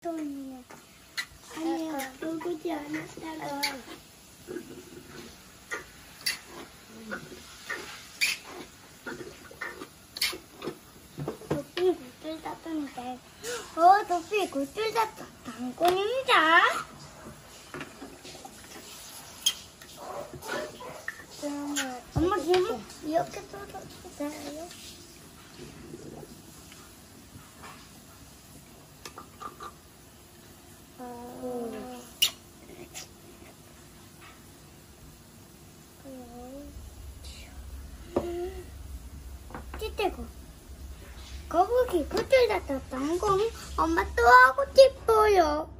똥이네. 아니야, 누구지 않았다가. 도피 굴줄 땄던데. 도피 굴줄 땄다. 당근입니다. 엄마 지금 이렇게 썰어주세요. 찌대고 거북이 굴줄 땄다. 당근 엄마 또 하고 싶어요.